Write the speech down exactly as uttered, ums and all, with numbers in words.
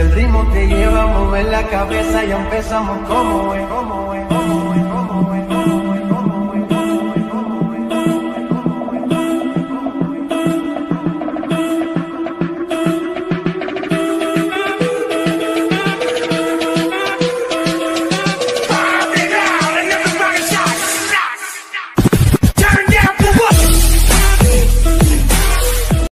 el ritmo te lleva a mover la cabeza, ya empezamos como es, como es.